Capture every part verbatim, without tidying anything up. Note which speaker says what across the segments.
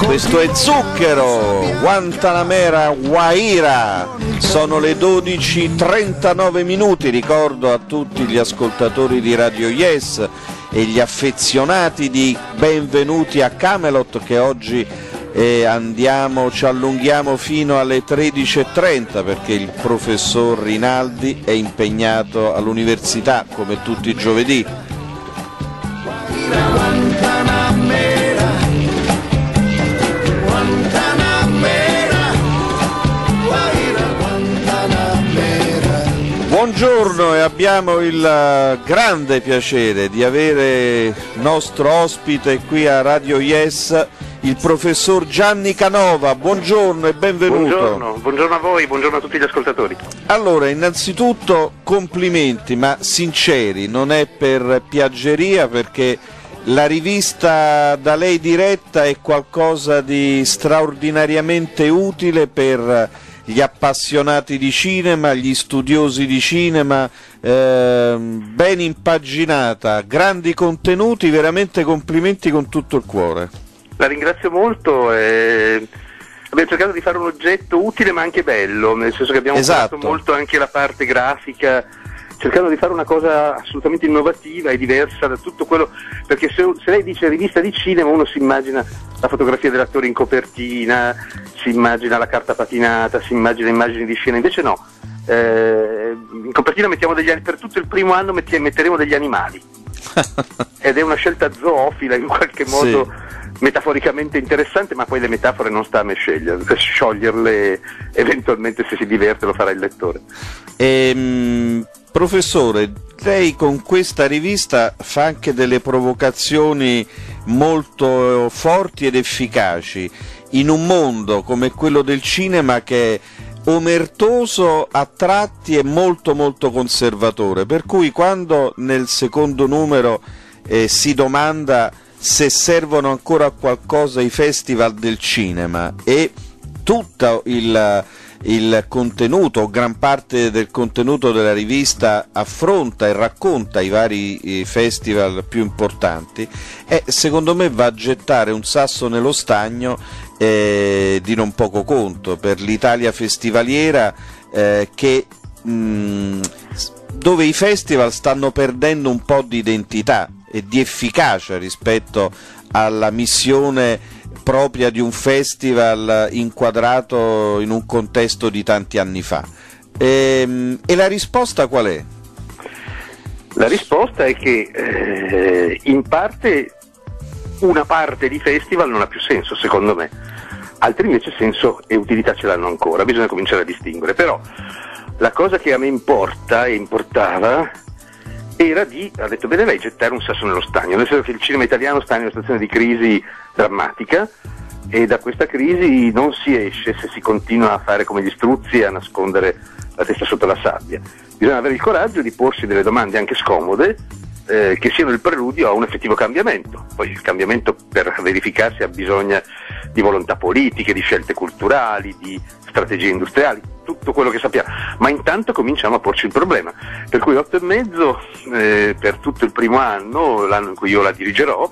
Speaker 1: Questo è Zucchero, Guantanamera Guaira. Sono le dodici e trentanove minuti. Ricordo a tutti gli ascoltatori di Radio Yes e gli affezionati di Benvenuti a Camelot che oggi eh, andiamo, ci allunghiamo fino alle tredici e trenta perché il professor Rinaldi è impegnato all'università come tutti i giovedì. Buongiorno, e abbiamo il grande piacere di avere nostro ospite qui a Radio Yes il professor Gianni Canova. Buongiorno e benvenuto.
Speaker 2: Buongiorno, buongiorno a voi, buongiorno a tutti gli ascoltatori.
Speaker 1: Allora, innanzitutto complimenti, ma sinceri, non è per piaggeria, perché la rivista da lei diretta è qualcosa di straordinariamente utile per gli appassionati di cinema, gli studiosi di cinema, eh, ben impaginata, grandi contenuti, veramente complimenti con tutto il cuore.
Speaker 2: La ringrazio molto, eh, abbiamo cercato di fare un oggetto utile ma anche bello, nel senso che abbiamo
Speaker 1: esatto.
Speaker 2: usato molto anche la parte grafica, cercando di fare una cosa assolutamente innovativa e diversa da tutto quello, perché se, se lei dice rivista di cinema uno si immagina la fotografia dell'attore in copertina, si immagina la carta patinata, si immagina immagini di scena, invece no, eh, in copertina mettiamo degli, per tutto il primo anno metti, metteremo degli animali ed è una scelta zoofila in qualche modo, sì, metaforicamente interessante, ma poi le metafore non sta a me scegliere, per scioglierle eventualmente, se si diverte lo farà il lettore.
Speaker 1: Ehm, professore, lei con questa rivista fa anche delle provocazioni molto forti ed efficaci in un mondo come quello del cinema che è omertoso a tratti e molto molto conservatore, per cui quando nel secondo numero eh, si domanda se servono ancora a qualcosa i festival del cinema e tutto il, il contenuto, gran parte del contenuto della rivista affronta e racconta i vari festival più importanti, e secondo me va a gettare un sasso nello stagno eh, di non poco conto per l'Italia festivaliera, eh, che mh, dove i festival stanno perdendo un po' di identità e di efficacia rispetto alla missione propria di un festival inquadrato in un contesto di tanti anni fa. E, e la risposta qual è?
Speaker 2: La risposta è che eh, in parte una parte di festival non ha più senso, secondo me, altri invece senso e utilità ce l'hanno ancora, bisogna cominciare a distinguere. Però la cosa che a me importa e importava era di, ha detto bene lei, gettare un sasso nello stagno, nel senso che il cinema italiano sta in una situazione di crisi drammatica e da questa crisi non si esce se si continua a fare come gli struzzi e a nascondere la testa sotto la sabbia. Bisogna avere il coraggio di porsi delle domande anche scomode, eh, che siano il preludio a un effettivo cambiamento. Poi il cambiamento, per verificarsi, ha bisogno di volontà politiche, di scelte culturali, di strategie industriali, tutto quello che sappiamo, ma intanto cominciamo a porci il problema, per cui otto e mezzo eh, per tutto il primo anno, l'anno in cui io la dirigerò,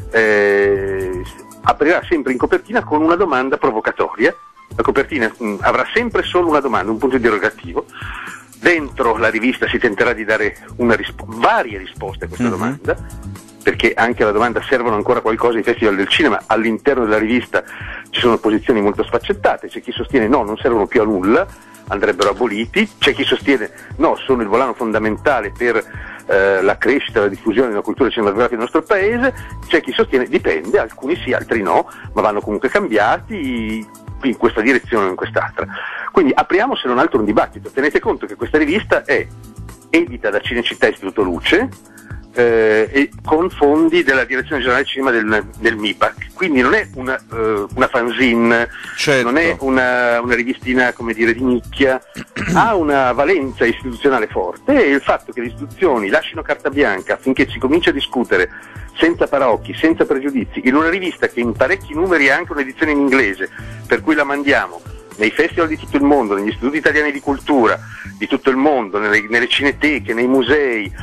Speaker 2: eh, aprirà sempre in copertina con una domanda provocatoria. La copertina mh, avrà sempre solo una domanda, un punto interrogativo. Dentro la rivista si tenterà di dare una rispo- varie risposte a questa mm-hmm. domanda, perché anche alla domanda servono ancora qualcosa i festival del cinema. All'interno della rivista ci sono posizioni molto sfaccettate, c'è chi sostiene no, non servono più a nulla, andrebbero aboliti, c'è chi sostiene no, sono il volano fondamentale per eh, la crescita e la diffusione della cultura cinematografica del nostro paese, c'è chi sostiene dipende, alcuni sì, altri no, ma vanno comunque cambiati in questa direzione o in quest'altra. Quindi apriamo se non altro un dibattito. Tenete conto che questa rivista è edita da Cinecittà Istituto Luce, Eh, e con fondi della Direzione Generale Cinema del, del MIPAC, quindi non è una, uh, una fanzine,
Speaker 1: certo.
Speaker 2: non è una, una rivistina, come dire, di nicchia, ha una valenza istituzionale forte, e il fatto che le istituzioni lasciano carta bianca affinché si cominci a discutere senza paraocchi, senza pregiudizi, in una rivista che in parecchi numeri ha anche un'edizione in inglese, per cui la mandiamo nei festival di tutto il mondo, negli istituti italiani di cultura di tutto il mondo, nelle, nelle cineteche, nei musei,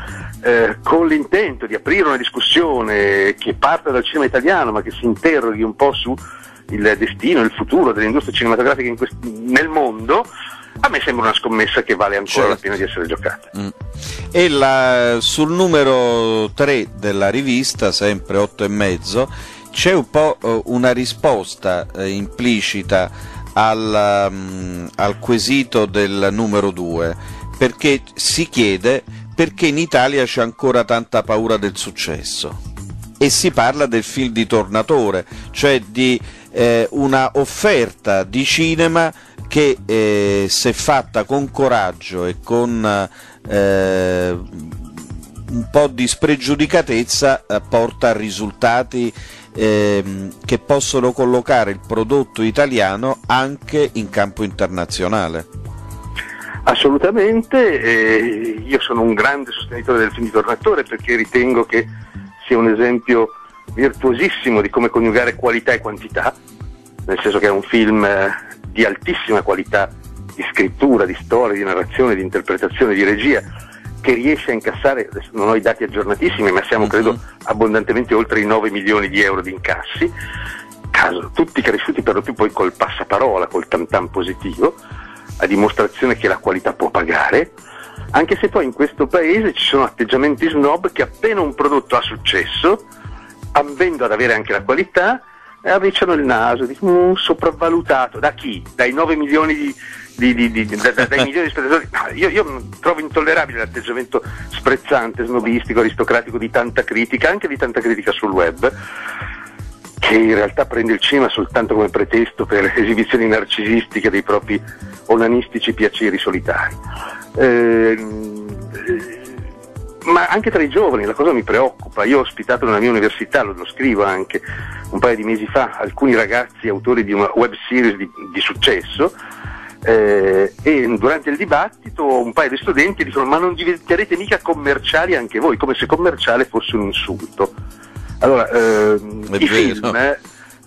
Speaker 2: eh, con l'intento di aprire una discussione che parte dal cinema italiano ma che si interroghi un po' su il destino, il futuro dell'industria cinematografica in quest- nel mondo, a me sembra una scommessa che vale ancora certo. la pena di essere giocata.
Speaker 1: Mm. E la, sul numero tre della rivista, sempre otto e mezzo, c'è un po' uh, una risposta uh, implicita al, um, al quesito del numero due, perché si chiede perché in Italia c'è ancora tanta paura del successo, e si parla del film di Tornatore, cioè di eh, una offerta di cinema che eh, se fatta con coraggio e con eh, un po' di spregiudicatezza eh, porta a risultati eh, che possono collocare il prodotto italiano anche in campo internazionale.
Speaker 2: Assolutamente, eh, io sono un grande sostenitore del film di Tornatore perché ritengo che sia un esempio virtuosissimo di come coniugare qualità e quantità, nel senso che è un film eh, di altissima qualità di scrittura, di storia, di narrazione, di interpretazione, di regia, che riesce a incassare, adesso non ho i dati aggiornatissimi, ma siamo credo abbondantemente oltre i nove milioni di euro di incassi, caso, tutti cresciuti per lo più poi col passaparola, col tam tam positivo, a dimostrazione che la qualità può pagare, anche se poi in questo paese ci sono atteggiamenti snob che appena un prodotto ha successo, ambendo ad avere anche la qualità, arricciano il naso, dicono mm, sopravvalutato. Da chi? Dai nove milioni di, di, di, di da, da, dai milioni di spettatori? No, io, io trovo intollerabile l'atteggiamento sprezzante, snobistico, aristocratico di tanta critica, anche di tanta critica sul web, che in realtà prende il cinema soltanto come pretesto per esibizioni narcisistiche dei propri onanistici piaceri solitari. Eh, ma anche tra i giovani la cosa mi preoccupa. Io ho ospitato nella mia università, lo, lo scrivo anche un paio di mesi fa, alcuni ragazzi autori di una web series di, di successo, eh, e durante il dibattito un paio di studenti dicono ma non diventerete mica commerciali anche voi, come se commerciale fosse un insulto. Allora, ehm, i film, eh,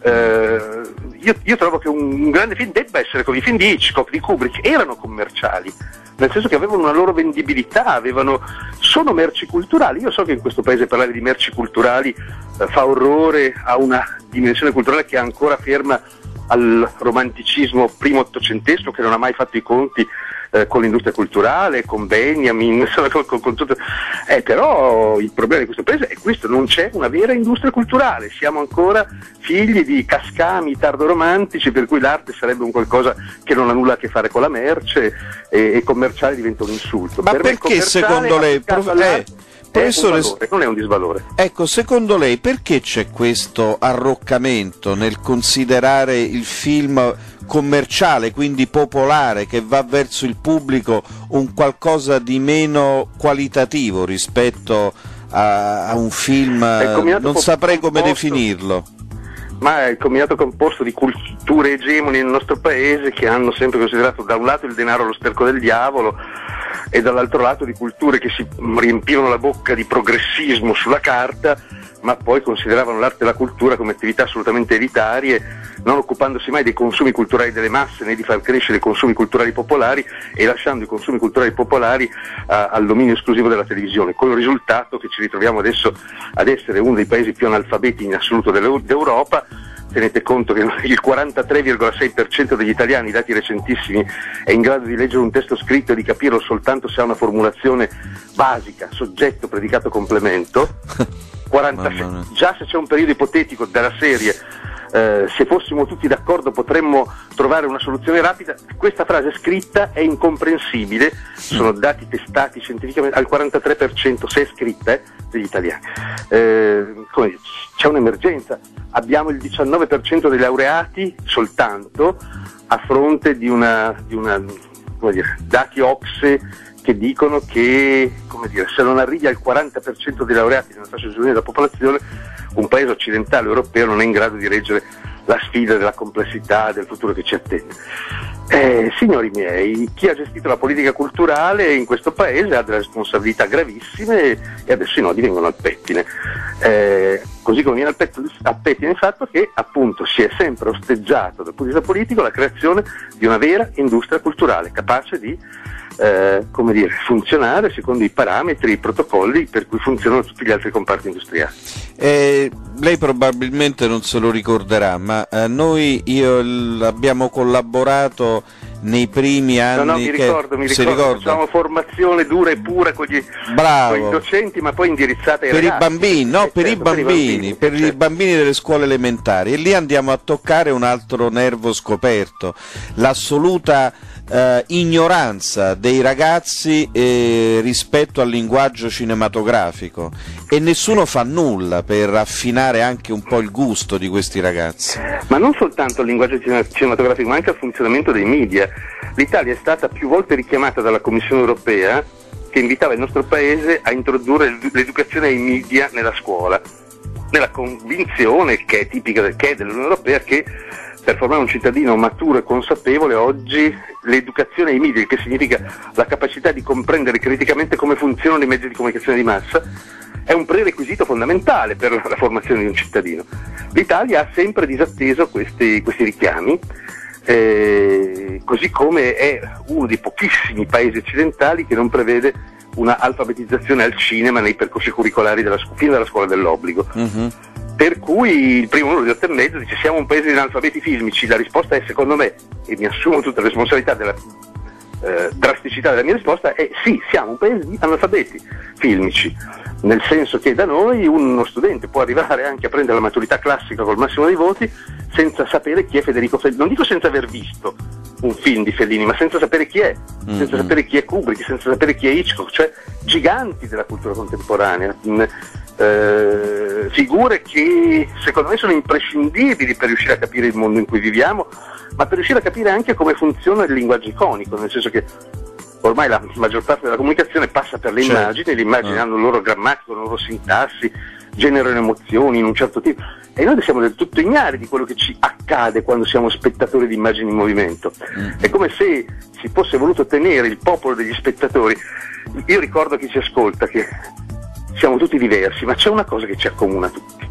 Speaker 2: eh, io, io trovo che un, un grande film debba essere come i film di Hitchcock, di Kubrick, erano commerciali, nel senso che avevano una loro vendibilità, avevano, sono merci culturali. Io so che in questo paese parlare di merci culturali eh, fa orrore a una dimensione culturale che è ancora ferma al romanticismo primo ottocentesco, che non ha mai fatto i conti eh, con l'industria culturale, con Benjamin, con, con, con tutto. Eh, però il problema di questo paese è questo, non c'è una vera industria culturale, siamo ancora figli di cascami tardoromantici per cui l'arte sarebbe un qualcosa che non ha nulla a che fare con la merce e, e commerciale diventa un insulto.
Speaker 1: Ma
Speaker 2: per
Speaker 1: perché secondo lei, prof... eh, professore,
Speaker 2: è un valore, non è un disvalore?
Speaker 1: Ecco, secondo lei perché c'è questo arroccamento nel considerare il film commerciale, quindi popolare, che va verso il pubblico, un qualcosa di meno qualitativo rispetto a, a un film, non saprei come definirlo?
Speaker 2: Ma è il combinato composto di culture egemoni nel nostro paese che hanno sempre considerato da un lato il denaro lo sterco del diavolo e dall'altro lato di culture che si riempivano la bocca di progressismo sulla carta, ma poi consideravano l'arte e la cultura come attività assolutamente elitarie, non occupandosi mai dei consumi culturali delle masse né di far crescere i consumi culturali popolari e lasciando i consumi culturali popolari uh, al dominio esclusivo della televisione, con il risultato che ci ritroviamo adesso ad essere uno dei paesi più analfabeti in assoluto d'Europa. Tenete conto che il quarantatré virgola sei per cento degli italiani, dati recentissimi, è in grado di leggere un testo scritto e di capirlo soltanto se ha una formulazione basica, soggetto, predicato, complemento. quarantasei Già se c'è un periodo ipotetico della serie, eh, se fossimo tutti d'accordo potremmo trovare una soluzione rapida, questa frase scritta è incomprensibile, sono dati testati scientificamente al quarantatré per cento se è scritta eh, degli italiani. Eh, come, c'è un'emergenza, abbiamo il diciannove per cento dei laureati soltanto a fronte di una, di una come dire, dati Ocse che dicono che, come dire, se non arrivi al quaranta per cento dei laureati nella fascia giovanile della popolazione, un paese occidentale europeo non è in grado di reggere la sfida della complessità del futuro che ci attende. Eh, signori miei, chi ha gestito la politica culturale in questo paese ha delle responsabilità gravissime e adesso i nodi vengono al pettine. Eh, così come viene al pettine, al pettine il fatto che appunto si è sempre osteggiato dal punto di vista politico la creazione di una vera industria culturale capace di eh, come dire, funzionare secondo i parametri, i protocolli per cui funzionano tutti gli altri comparti industriali.
Speaker 1: Eh, lei probabilmente non se lo ricorderà, ma eh, noi io, l, abbiamo collaborato nei primi anni.
Speaker 2: No, no, mi
Speaker 1: che,
Speaker 2: ricordo, mi ricordo, facciamo formazione dura e pura con, gli, con i docenti, ma poi indirizzata ai
Speaker 1: per
Speaker 2: ragazzi.
Speaker 1: i bambini, no,
Speaker 2: eh,
Speaker 1: per,
Speaker 2: certo,
Speaker 1: i bambini,
Speaker 2: per i bambini,
Speaker 1: per
Speaker 2: certo.
Speaker 1: i bambini delle scuole elementari, e lì andiamo a toccare un altro nervo scoperto, l'assoluta eh, ignoranza dei ragazzi eh, rispetto al linguaggio cinematografico, e nessuno fa nulla per affinare anche un po' il gusto di questi ragazzi.
Speaker 2: Ma non soltanto il linguaggio cinematografico, ma anche il funzionamento dei media. L'Italia è stata più volte richiamata dalla Commissione europea, che invitava il nostro paese a introdurre l'educazione ai media nella scuola, nella convinzione, che è tipica del, che è dell'Unione Europea, che per formare un cittadino maturo e consapevole oggi l'educazione ai media, che significa la capacità di comprendere criticamente come funzionano i mezzi di comunicazione di massa, è un prerequisito fondamentale per la formazione di un cittadino. L'Italia ha sempre disatteso questi, questi richiami, eh, così come è uno dei pochissimi paesi occidentali che non prevede una alfabetizzazione al cinema nei percorsi curricolari della, fino alla scuola dell'obbligo. Uh-huh. Per cui il primo numero di otto e mezzo dice: siamo un paese di analfabeti filmici. La risposta è, secondo me, e mi assumo tutta la responsabilità della eh, drasticità della mia risposta, è sì, siamo un paese di analfabeti filmici, nel senso che da noi uno studente può arrivare anche a prendere la maturità classica col massimo dei voti senza sapere chi è Federico Fellini, non dico senza aver visto un film di Fellini, ma senza sapere chi è, mm-hmm. senza sapere chi è Kubrick, senza sapere chi è Hitchcock, cioè giganti della cultura contemporanea, mh, eh, figure che secondo me sono imprescindibili per riuscire a capire il mondo in cui viviamo, ma per riuscire a capire anche come funziona il linguaggio iconico, nel senso che ormai la maggior parte della comunicazione passa per le certo. immagini, le immagini ah. hanno il loro grammatico, la loro sintassi, generano emozioni in un certo tipo, e noi siamo del tutto ignari di quello che ci accade quando siamo spettatori di immagini in movimento. Mm. È come se si fosse voluto tenere il popolo degli spettatori. Io ricordo a chi ci ascolta che siamo tutti diversi, ma c'è una cosa che ci accomuna tutti,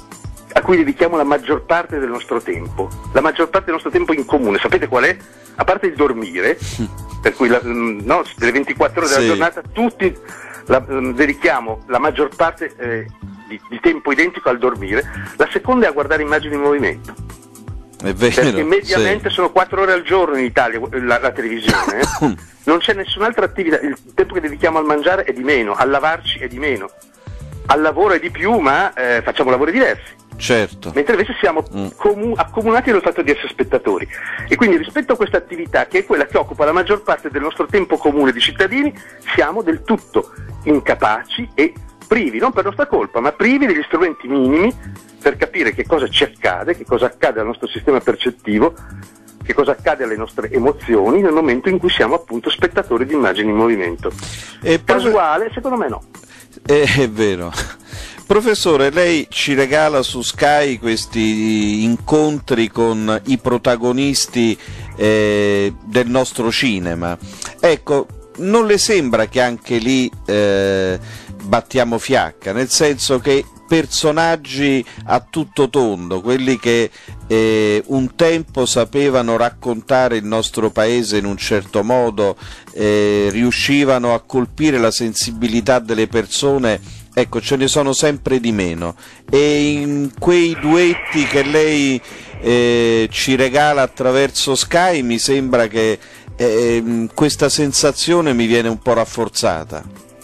Speaker 2: a cui dedichiamo la maggior parte del nostro tempo, la maggior parte del nostro tempo in comune. Sapete qual è? A parte il dormire, per cui la, no, delle ventiquattro ore della sì. giornata tutti la, dedichiamo la maggior parte eh, di, di tempo identico al dormire, la seconda è a guardare immagini in movimento.
Speaker 1: È vero,
Speaker 2: perché mediamente sì. sono quattro ore al giorno in Italia la, la televisione, eh? Non c'è nessun'altra attività, il tempo che dedichiamo al mangiare è di meno, al lavarci è di meno, al lavoro è di più, ma eh, facciamo lavori diversi.
Speaker 1: Certo.
Speaker 2: Mentre invece siamo mm. comu- accomunati dal fatto di essere spettatori, e quindi rispetto a questa attività, che è quella che occupa la maggior parte del nostro tempo comune di cittadini, siamo del tutto incapaci e privi, non per nostra colpa, ma privi degli strumenti minimi per capire che cosa ci accade, che cosa accade al nostro sistema percettivo, che cosa accade alle nostre emozioni nel momento in cui siamo appunto spettatori di immagini in movimento. E casuale? Prof... Secondo me no.
Speaker 1: È, è vero. Professore, lei ci regala su Sky questi incontri con i protagonisti eh, del nostro cinema. Ecco, non le sembra che anche lì eh, battiamo fiacca, nel senso che personaggi a tutto tondo, quelli che eh, un tempo sapevano raccontare il nostro paese in un certo modo, eh, riuscivano a colpire la sensibilità delle persone, ecco, ce ne sono sempre di meno, e in quei duetti che lei eh, ci regala attraverso Sky mi sembra che eh, questa sensazione mi viene un po' rafforzata.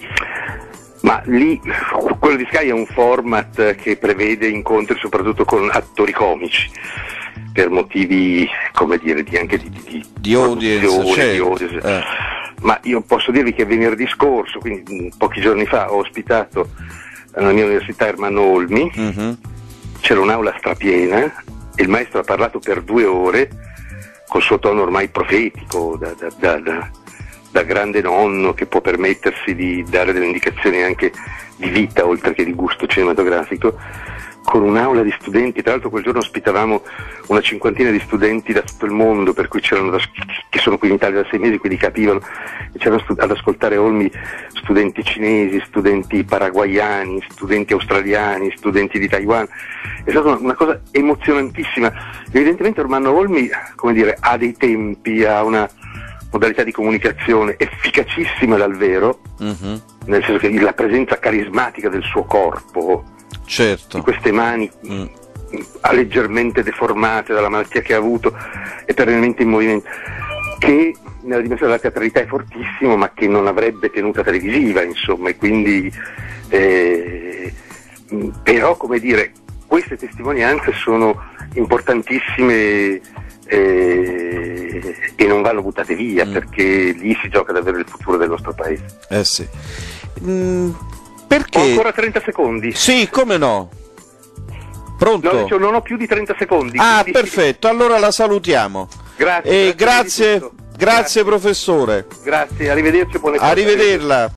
Speaker 2: Ma lì, quello di Sky è un format che prevede incontri soprattutto con attori comici, per motivi, come dire, di, anche di, di,
Speaker 1: di audience, certo. di audience. Eh.
Speaker 2: Ma io posso dirvi che venerdì scorso, quindi pochi giorni fa, ho ospitato alla mia università Ermanno Olmi, mm-hmm. c'era un'aula strapiena e il maestro ha parlato per due ore col suo tono ormai profetico, da, da, da, da da grande nonno che può permettersi di dare delle indicazioni anche di vita oltre che di gusto cinematografico, con un'aula di studenti. Tra l'altro quel giorno ospitavamo una cinquantina di studenti da tutto il mondo, per cui c'erano da, che sono qui in Italia da sei mesi, quindi capivano, e c'erano stu- ad ascoltare Olmi studenti cinesi, studenti paraguayani, studenti australiani, studenti di Taiwan. È stata una, una cosa emozionantissima. Evidentemente Ermanno Olmi, come dire, ha dei tempi, ha una modalità di comunicazione efficacissime dal vero, uh-huh. nel senso che la presenza carismatica del suo corpo,
Speaker 1: certo.
Speaker 2: di queste mani mm. leggermente deformate dalla malattia che ha avuto e perennemente in movimento, che nella dimensione della teatralità è fortissimo, ma che non avrebbe tenuta televisiva, insomma, e quindi eh, però, come dire, queste testimonianze sono importantissime eh, e non vanno buttate via, mm. perché lì si gioca davvero il futuro del nostro paese.
Speaker 1: Eh sì. Mm, perché?
Speaker 2: Ho ancora trenta secondi.
Speaker 1: Sì, come no? Pronto?
Speaker 2: No, dicevo, non ho più di trenta secondi.
Speaker 1: Ah,
Speaker 2: quindi...
Speaker 1: perfetto, allora la salutiamo.
Speaker 2: Grazie.
Speaker 1: E grazie,
Speaker 2: grazie,
Speaker 1: grazie, grazie professore.
Speaker 2: Grazie, arrivederci e buone cose.
Speaker 1: Arrivederla.